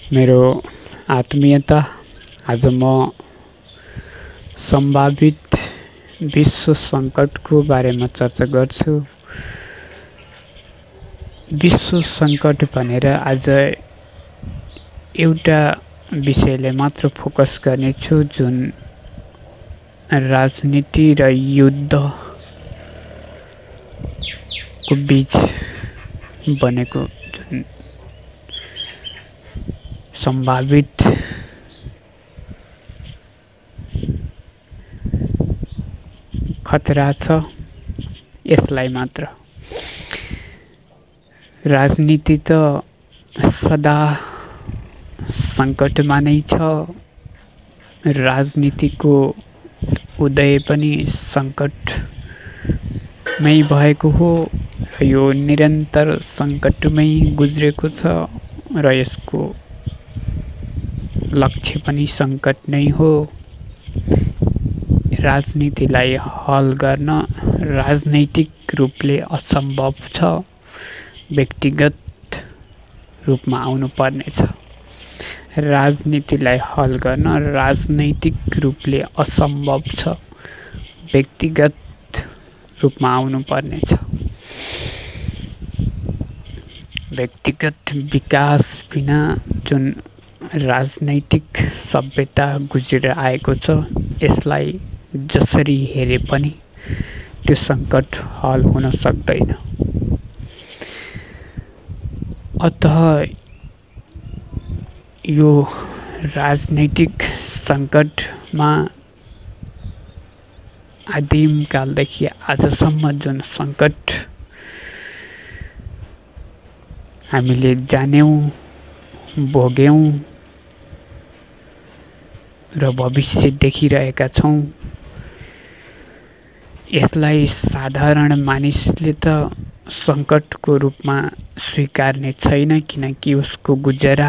मेरो आत्मीयता आज म सम्भावित विश्व सङ्कटको बारेमा चर्चा गर्छु। विश्व सङ्कट भनेर आज एउटा विषयले मात्र फोकस गर्नेछु, जुन राजनीति र युद्धको बीच बनेको जुन सम्भावित खतरा छ, यसलाई मात्र। राजनीति त सदा सङ्कटमा नै छ। राजनीतिको उदय पनि सङ्कटमै भएको हो र यो निरन्तर सङ्कटमै गुज्रेको छ र यसको लक्ष्य पनि सङ्कट नै हो। राजनीतिलाई हल गर्न राजनैतिक रूपले असम्भव छ, व्यक्तिगत रूपमा आउनु पर्नेछ। राजनीतिलाई हल गर्न राजनैतिक रूपले असम्भव छ, व्यक्तिगत रूपमा आउनु पर्नेछ। व्यक्तिगत विकास बिना जुन राजनैतिक सभ्यता गुज्रेर आएको छ, यसलाई जसरी हेरे पनि त्यो सङ्कट हल हुन सक्दैन। अतः यो राजनैतिक सङ्कटमा आदिमकालदेखि आजसम्म जुन सङ्कट हामीले जान्यौँ, भोग्यौँ र भविष्य देखिरहेका छौँ, यसलाई साधारण मानिसले त सङ्कटको रूपमा स्वीकार्ने छैन, किनकि उसको गुजरा,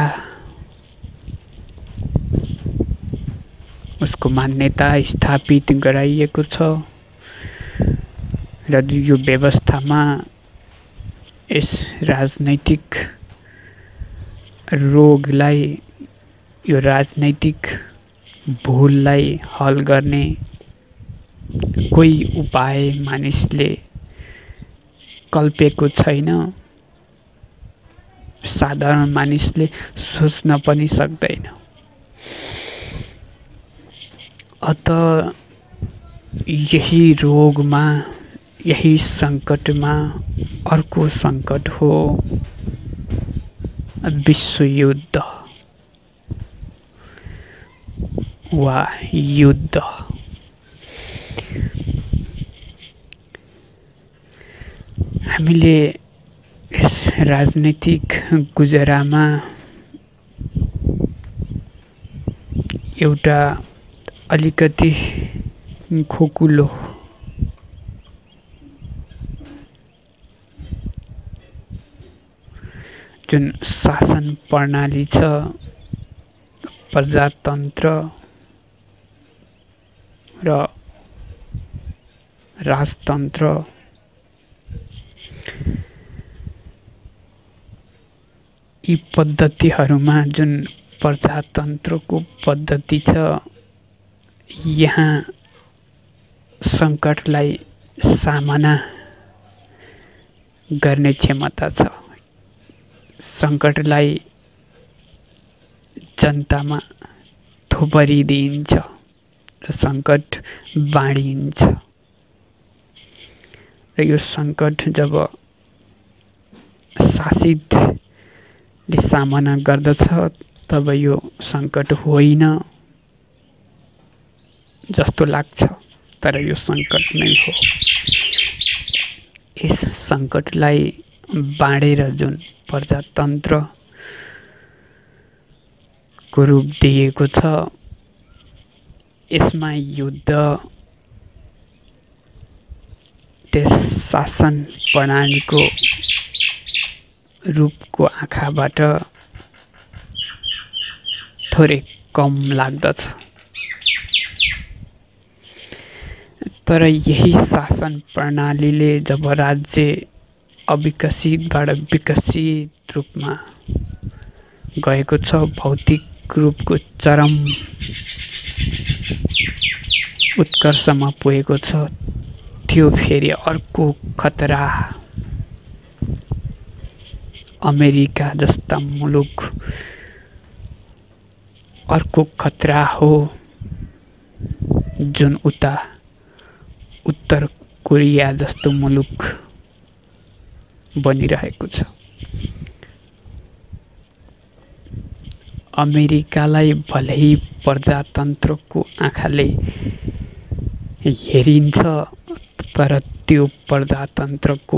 उसको मान्यता स्थापित गराइएको छ र यो व्यवस्थामा यस राजनैतिक रोगलाई, यो राजनैतिक भुललाई हल गर्ने कोही उपाय मानिसले कल्पेको छैन। साधारण मानिसले सोच्न पनि सक्दैन। अतः यही रोगमा, यही सङ्कटमा अर्को सङ्कट हो विश्वयुद्ध वा युद्ध। हामीले यस राजनैतिक गुजरामा एउटा अलिकति खोकुलो जुन शासन प्रणाली छ, प्रजातन्त्र र राजतन्त्र, यी पद्धतिहरूमा जुन प्रजातन्त्रको पद्धति छ, यहाँ सङ्कटलाई सामना गर्ने क्षमता छ। सङ्कटलाई जनतामा थोपरिदिन्छ र सङ्कट बाँडिन्छ र यो सङ्कट जब शासितले सामना गर्दछ, तब यो सङ्कट होइन जस्तो लाग्छ, तर यो सङ्कट नै हो। यस सङ्कटलाई बाँडेर जुन प्रजातन्त्रको रूप दिएको छ, यसमा युद्ध त्यस शासन प्रणालीको रूपको आँखाबाट थोरै कम लाग्दछ। तर यही शासन प्रणालीले जब राज्य अविकसितबाट विकसित रूपमा गएको छ। भौतिक रूपको चरम उत्कर्षमा पुगेको छ। त्यो फेरि अर्को खतरा। अमेरिका जस्ता मुलुक अर्को खतरा हो जुन उता उत्तर कोरिया जस्तो मुलुक बनिरहेको छ। अमेरिकालाई भलै प्रजातन्त्रको आँखाले हेरिन्छ, तर त्यो प्रजातन्त्रको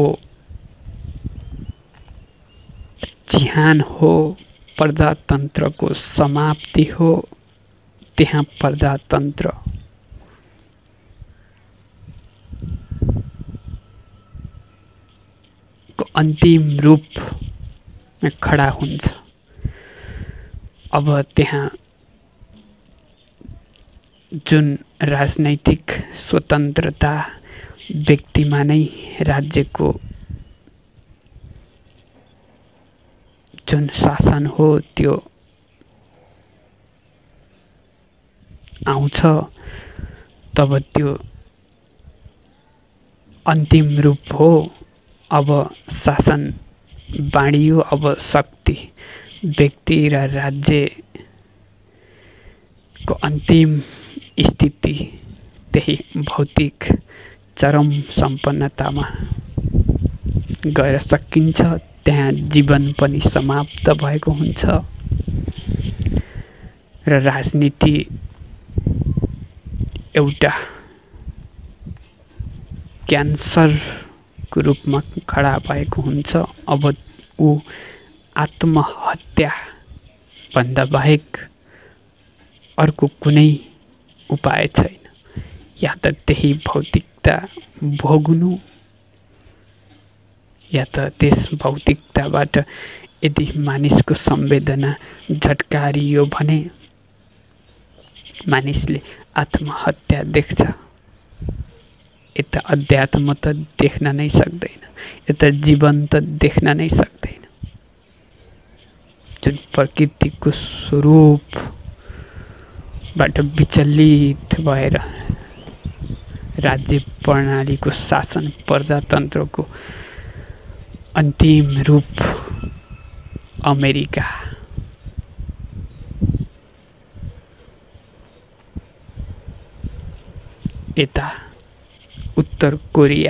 चिहान हो, प्रजातन्त्रको समाप्ति हो। त्यहाँ प्रजातन्त्र को अन्तिम रूप खडा हुन्छ। अब त्यहाँ जुन राजनैतिक स्वतन्त्रता व्यक्तिमा नै राज्यको जुन शासन हो त्यो आउँछ, तब त्यो अन्तिम रूप हो। अब शासन बाँडियो, अब शक्ति व्यक्ति र राज्यको अन्तिम स्थिति त्यही भौतिक चरम सम्पन्नतामा गएर सकिन्छ। त्यहाँ जीवन पनि समाप्त भएको हुन्छ र राजनीति एउटा क्यान्सरको रूपमा खडा भएको हुन्छ। अब ऊ आत्महत्या भन्दा बाहेक अर्को कुनै उपाय छैन। या त त्यही भौतिकता भोग्नु, या त त्यस भौतिकताबाट यदि मानिसको संवेदना झट्कारियो भने मानिसले आत्महत्या देख्छ। यता अध्यात्म त देख्न नै सक्दैन, यता जीवन त देख्न नै सक्दैन। जुन प्रकृतिको स्वरूपबाट विचलित भएर राज्य प्रणालीको शासन प्रजातन्त्रको अन्तिम रूप अमेरिका। यता उत्तर कोरिया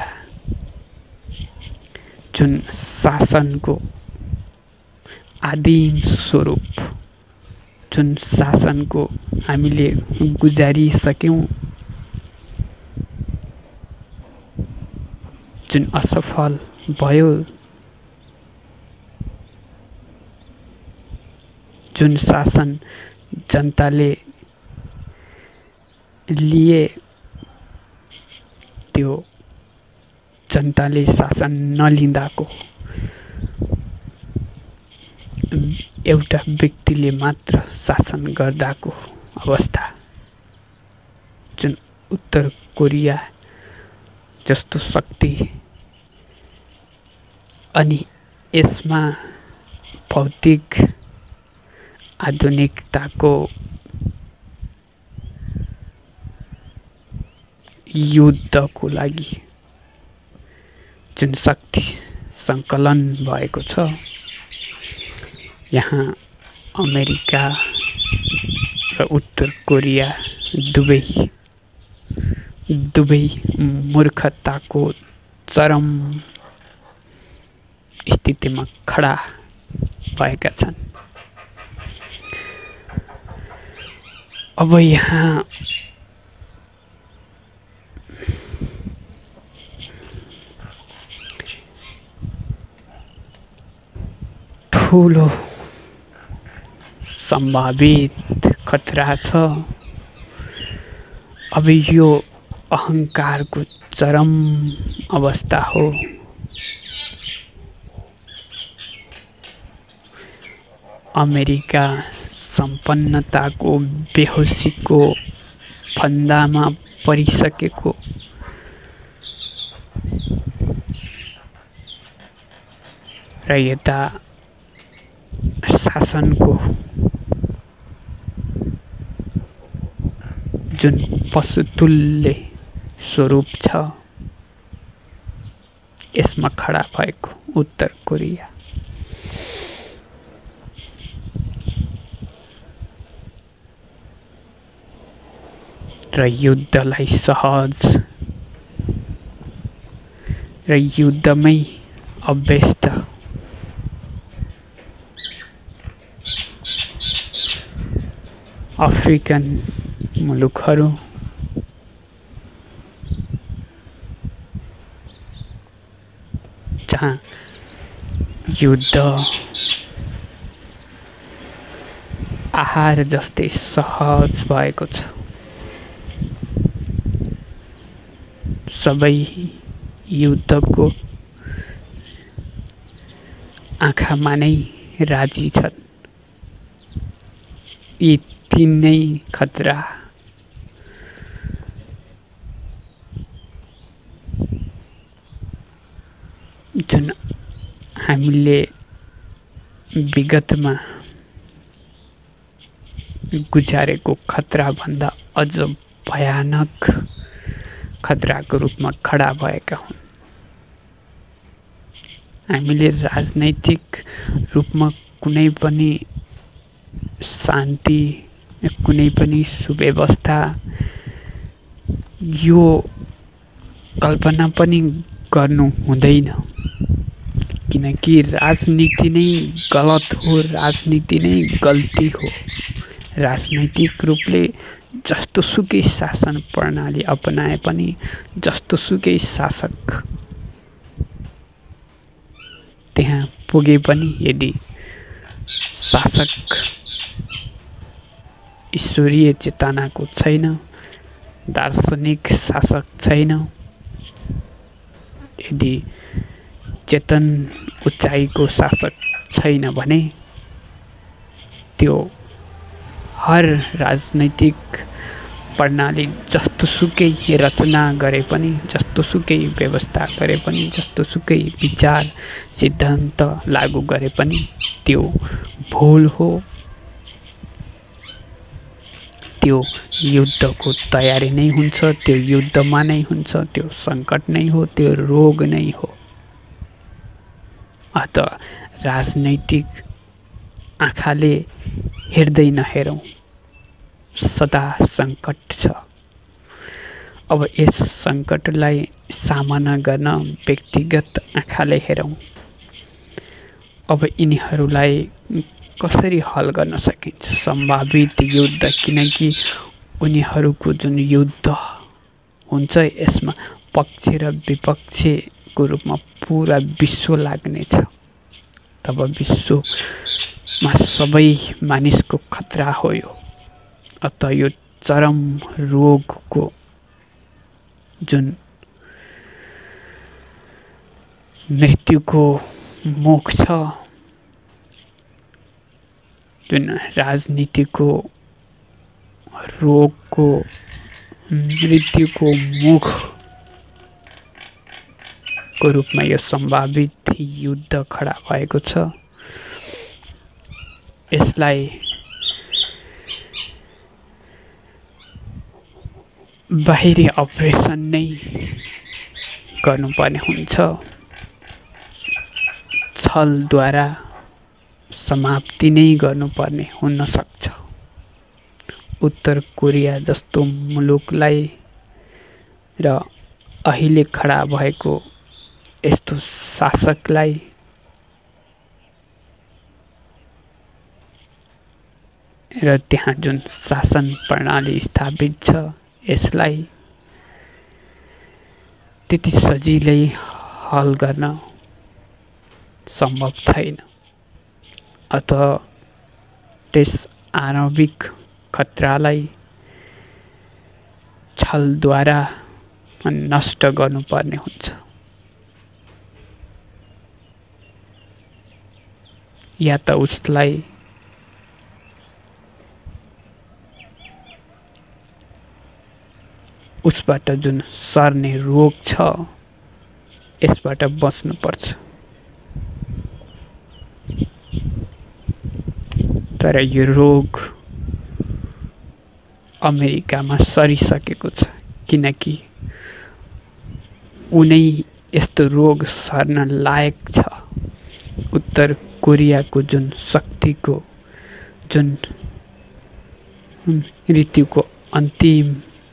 जुन शासनको आदिम स्वरूप, जुन शासनको हामीले गुजारिसक्यौं, जुन असफल भयो, जुन शासन जनताले लिए त्यो जनताले शासन नलिँदाको एउटा व्यक्तिले मात्र शासन गर्दाको अवस्था, जुन उत्तर कोरिया जस्तो शक्ति, अनि यसमा भौतिक आधुनिकताको युद्धको लागि जुन शक्ति सङ्कलन भएको छ, यहाँ अमेरिका र उत्तर कोरिया दुवै मूर्खताको चरम स्थितिमा खडा भएका छन्। अब यहाँ ठुलो सम्भावित खतरा छ। अब यो अहंकारको चरम अवस्था हो। अमेरिका सम्पन्नताको बेहोसीको फन्दामा परिसकेको र यता शासनको जुन पशुतुल्य स्वरूप छ यसमा खडा भएको उत्तर कोरिया र युद्धलाई सहज र युद्धमै अभ्यस्त अफ्रिकन मुलुकहरू जहाँ युद्ध आहार जस्तै सहज भएको छ सबै युद्धको आँखामा नै राजी छन् यी तीनै खतरा जुन हामीले विगतमा गुजारेको खतरा भन्दा अझ भयानक खतराको रूपमा खडा भएका हुन् हामीले राजनैतिक रूपमा कुनै पनि शान्ति कुनै पनि सुव्यवस्था यो कल्पना पनि गर्नु हुँदैन किनकि राजनीति नै गलत हो राजनीति नै गल्ती हो राजनैतिक रूपले जस्तोसुकै शासन प्रणाली अपनाए पनि जस्तोसुकै शासक त्यहाँ पुगे पनि यदि शासक ईश्वरीय चेतनाको छैन दार्शनिक शासक छैन यदि चेतन उचाइको शासक छैन भने त्यो हर राजनैतिक प्रणाली जस्तोसुकै रचना गरे पनि जस्तोसुकै व्यवस्था गरे पनि जस्तोसुकै विचार सिद्धान्त लागू गरे पनि त्यो भूल हो त्यो युद्धको तयारी नै हुन्छ त्यो युद्धमा नै हुन्छ त्यो सङ्कट नै हो त्यो रोग नै हो अत राजनैतिक आँखाले हेर्दै नहेरौँ सदा सङ्कट छ अब यस सङ्कटलाई सामना गर्न व्यक्तिगत आँखाले हेरौँ अब यिनीहरूलाई कसरी हल गर्न सकिन्छ सम्भावित युद्ध किनकि उनीहरूको जुन युद्ध हुन्छ यसमा पक्ष र विपक्षको रूपमा पुरा विश्व लाग्नेछ तब विश्वमा सबै मानिसको खतरा हो यो अत यो चरम रोगको जुन मृत्युको मुख छ जुन राजनीतिको रोगको मृत्युको मुखको रूपमा यो सम्भावित युद्ध खडा भएको छ यसलाई बाहिरी अपरेसन नै गर्नुपर्ने हुन्छ छलद्वारा समाप्ति नै गर्नुपर्ने हुन सक्छ उत्तर कोरिया जस्तो मुलुकलाई र अहिले खडा भएको यस्तो शासकलाई र त्यहाँ जुन शासन प्रणाली स्थापित छ यसलाई त्यति सजिलै हल गर्न सम्भव छैन अत त्यस आणविक खतरालाई छलद्वारा नष्ट गर्नुपर्ने हुन्छ या त उसलाई उसबाट जुन सर्ने रोग छ यसबाट बच्नुपर्छ तर यो रोग अमेरिकामा सरिसकेको छ, किनकि उनै यस्तो रोग सर्न लायक छ। उत्तर कोरियाको जुन शक्तिको, जुन ऋतुको अन्तिम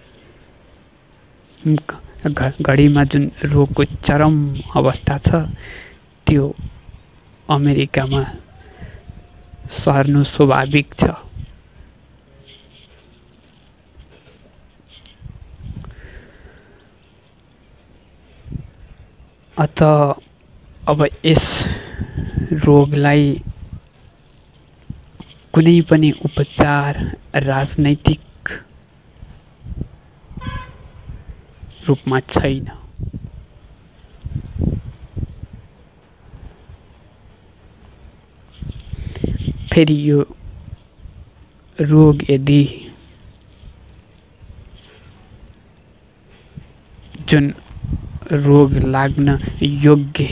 घडीमा जुन रोगको चरम अवस्था छ, त्यो अमेरिकामा सर्नु स्वाभाविक छ। अत अब यस रोगलाई कुनै पनि उपचार राजनैतिक रूपमा छैन। फेरि यो रोग यदि जुन रोग लाग्न योग्य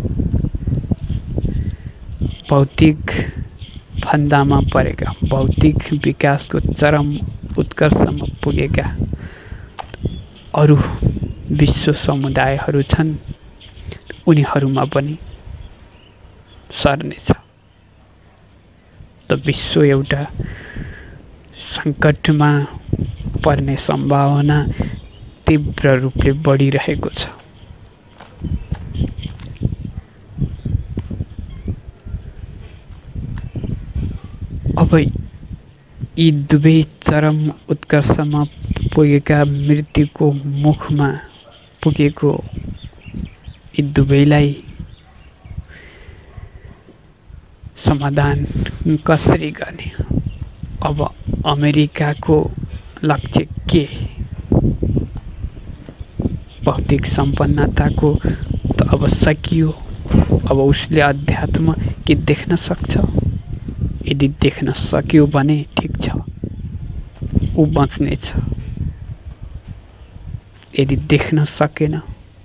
भौतिक फन्दामा परेका, भौतिक विकासको चरम उत्कर्षमा पुगेका अरू विश्व समुदायहरू छन्, उनीहरूमा पनि सर्नेछ। त विश्व एउटा सङ्कटमा पर्ने सम्भावना तीव्र रूपले बढिरहेको छ। अब यी दुवै चरम उत्कर्षमा पुगेका, मृत्युको मुखमा पुगेको यी दुवैलाई समाधान कसरी गर्ने? अब अमेरिकाको लक्ष्य के? भौतिक सम्पन्नताको त अब सकियो। अब उसले अध्यात्म के देख्न सक्छ? यदि देख्न सक्यो भने ठिक छ, ऊ बच्नेछ। यदि देख्न सकेन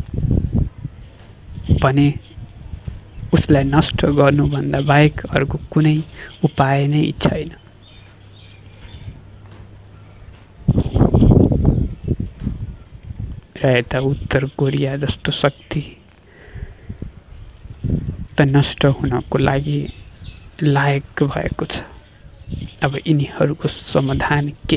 भने उसलाई नष्ट गर्नुभन्दा बाहेक अर्को कुनै उपाय नै छैन। र यता उत्तर कोरिया जस्तो शक्ति त नष्ट हुनको लागि लायक भएको छ। अब यिनीहरूको समाधान के?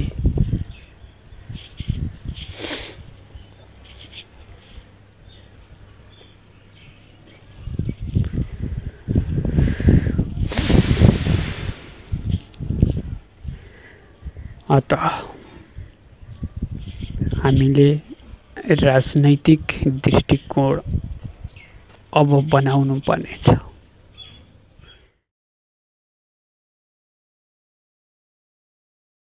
अत हामीले राजनैतिक दृष्टिकोण अब बनाउनु पर्नेछ।